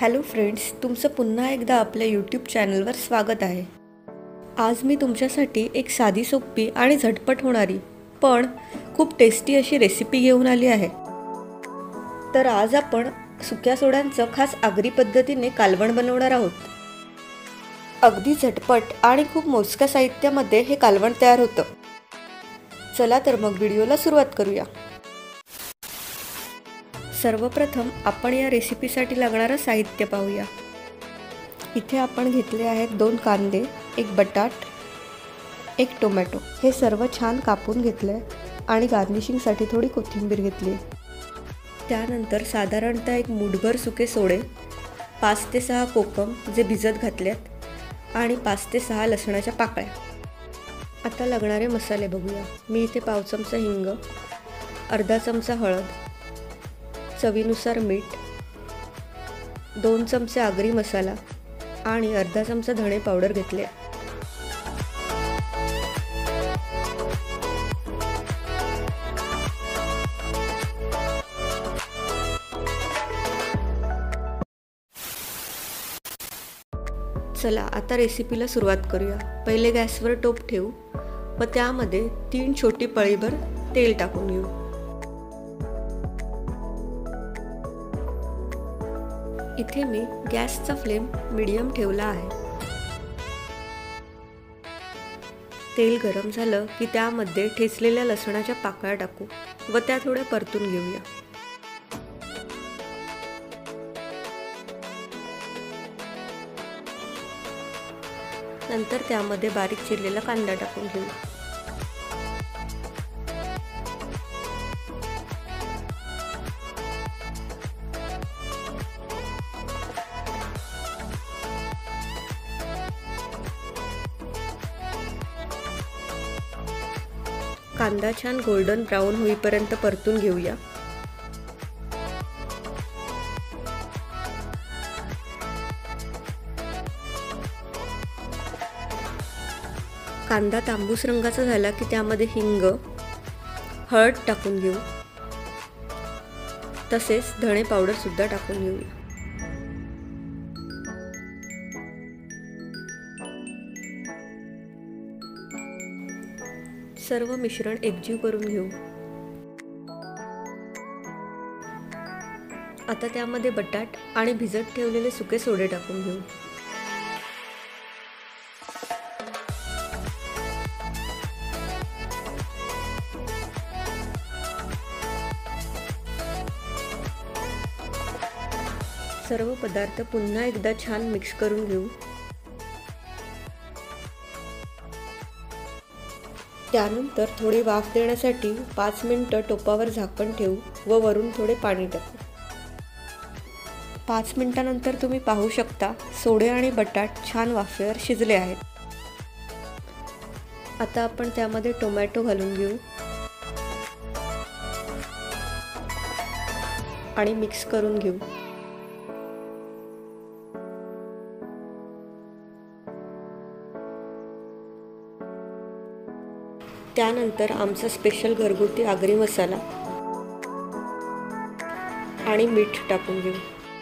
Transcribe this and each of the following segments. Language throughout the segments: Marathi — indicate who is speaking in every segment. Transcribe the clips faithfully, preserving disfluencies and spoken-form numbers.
Speaker 1: हॅलो फ्रेंड्स, तुमचं पुन्हा एकदा आपल्या यूट्यूब चॅनलवर स्वागत आहे। आज मी तुमच्यासाठी एक साधी सोपी आणि झटपट होणारी पण खूप टेस्टी अशी रेसिपी घेऊन आली आहे। तर आज आपण सुक्या सोड्यांचं खास आगरी पद्धतीने कालवण बनवणार आहोत। अगदी झटपट आणि खूप मोजक्या साहित्यामध्ये हे कालवण तयार होतं। चला तर मग व्हिडिओला सुरुवात करूया। सर्वप्रथम आपण या रेसिपीसाठी लागणारं साहित्य पाहूया। इथे आपण घेतले आहेत दोन कांदे, एक बटाट, एक टोमॅटो। हे सर्व छान कापून घेतले आणि गार्निशिंगसाठी थोडी कोथिंबीर घेतली। त्यानंतर साधारणतः एक मुठभर सुके सोडे, पाच ते सहा कोकम जे भिजत घातलेत आणि पाच ते सहा लसणाच्या पाकळ्या। आता लागणारे मसाले बघूया। मी इथे पाव चमचा हिंग, अर्धा चमचा हळद, चवीनुसार मीठ, दोन चमचे आगरी मसाला आणि अर्धा चमचा धणे पावडर घेतले। चला आता रेसिपीला सुरुवात करूया। पहिले गॅसवर टोप ठेवू व त्यामध्ये तीन छोटी पळीभर तेल टाकून घेऊ। इथे मी गॅसचा फ्लेम मीडियम ठेवला आहे। तेल गरम झालं की त्यामध्ये ठेचलेल्या लसणाच्या पाकळ्या टाकू व त्या थोड्या परतून घेऊया। नंतर त्यामध्ये बारीक चिरलेला कांदा टाकून घेऊ। कांदा छान गोल्डन ब्राउन होईपर्यंत परतून घेऊया। कांदा तांबूस रंगाचा झाला की त्यामध्ये हिंग, हळद टाकून घेऊ। तसेच धणे पावडर सुद्धा टाकून घेऊया। सर्व मिश्रण एकजीव करून घेऊ। आता त्यामध्ये बटाट आणि भिजत ठेवलेले सुके सोडे टाकून घेऊ। सर्व पदार्थ पुन्हा एकदा छान मिक्स करून घेऊ। त्यानंतर थोडी वाफ देण्यासाठी पाच मिनिटं टोपावर झाकण ठेवू व वरून थोडे पाणी टाकू। पाच मिनिटांनंतर तुम्ही पाहू शकता सोडे आणि बटाट छान वाफेवर शिजले आहेत। आता आपण त्यामध्ये टोमॅटो घालून घेऊ आणि मिक्स करून घेऊ। त्यानंतर आमचा स्पेशल घरगुती आगरी मसाला आणि मीठ टाकून घेऊ।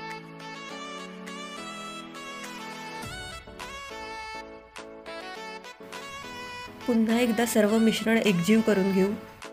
Speaker 1: पुन्हा एकदा सर्व मिश्रण एकजीव करून घेऊ।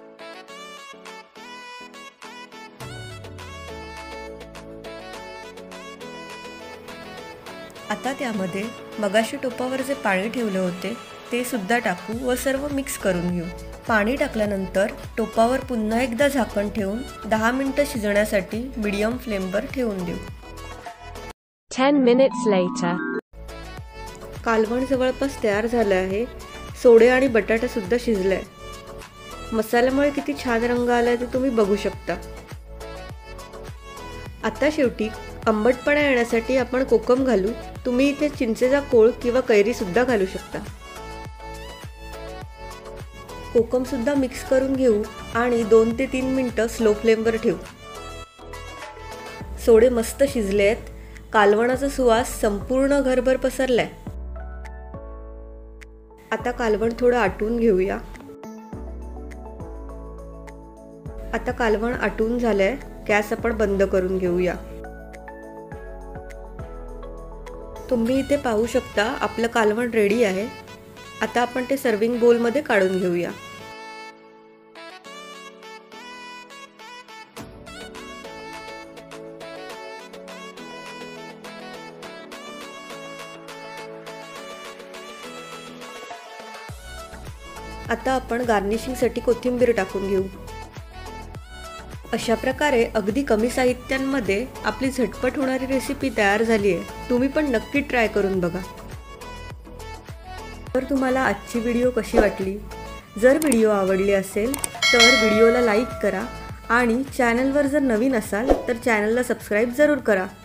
Speaker 1: आता त्यामध्ये मगाशी टोपावर जे पाणी ठेवले होते ते सुद्धा टाकू व सर्व मिक्स करून घेऊ। पाणी टाकल्यानंतर टोपावर पुन्हा एकदा झाकण ठेवून दहा मिनिटं शिजण्यासाठी मीडियम फ्लेमवर ठेवून देऊ।
Speaker 2: ten minutes later.
Speaker 1: कालवण जवळपास तयार झालं आहे। सोडे आणि बटाटा सुद्धा शिजलाय। मसाल्यामुळे किती छान रंग आलाय ते तुम्ही बघू शकता। आता शेवटी आंबटपणा येण्यासाठी आपण कोकम घालू। तुम्ही इथे चिंचेचा कोळ किंवा कैरी सुद्धा घालू शकता। कोकम सुद्धा मिक्स करून घेऊ आणि दोन ते तीन मिनिटं स्लो फ्लेमवर ठेवू। सोडे मस्त शिजले आहेत। कालवणाचा सुवास संपूर्ण घरभर पसरलाय। आता कालवण थोडं आटवून घेऊया। आता कालवण आटून झालंय, गॅस आपण बंद करून घेऊया। तुम्ही इथे पाहू शकता आपलं कालवण रेडी आहे। आता आपण ते सर्विंग बोलमध्ये काढून घेऊया। आता आपण गार्निशिंगसाठी कोथिंबीर टाकून घेऊ। अशा प्रकारे अगदी कमी साहित्यांमध्ये आपली झटपट होणारी रेसिपी तयार झाली आहे। तुम्ही पण नक्की ट्राय करून बघा। तर तुम्हाला आजची व्हिडिओ कशी वाटली? जर व्हिडिओ आवडली असेल तर व्हिडिओला लाईक करा आणि चॅनलवर जर नवीन असाल तर चॅनलला सबस्क्राईब जरूर करा।